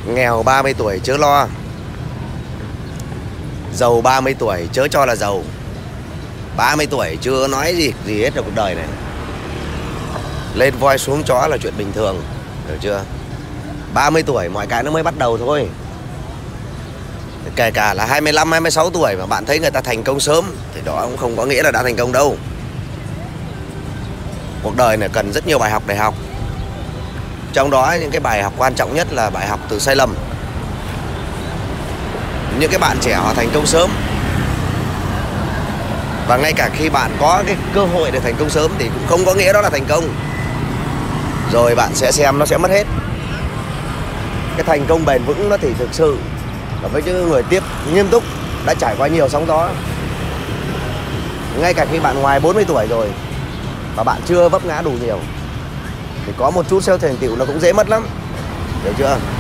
Nghèo 30 tuổi chớ lo, giàu 30 tuổi chớ cho là giàu. 30 tuổi chưa nói gì hết trong cuộc đời này. Lên voi xuống chó là chuyện bình thường, hiểu chưa? 30 tuổi mọi cái nó mới bắt đầu thôi. Kể cả là 25, 26 tuổi mà bạn thấy người ta thành công sớm thì đó cũng không có nghĩa là đã thành công đâu. Cuộc đời này cần rất nhiều bài học để học. Trong đó những cái bài học quan trọng nhất là bài học từ sai lầm. Những cái bạn trẻ họ thành công sớm, và ngay cả khi bạn có cái cơ hội để thành công sớm thì cũng không có nghĩa đó là thành công. Rồi bạn sẽ xem nó sẽ mất hết. Cái thành công bền vững nó thì thực sự là với những người tiếp nghiêm túc, đã trải qua nhiều sóng gió. Ngay cả khi bạn ngoài 40 tuổi rồi và bạn chưa vấp ngã đủ nhiều thì có một chút xeo thành tựu nó cũng dễ mất lắm, hiểu chưa?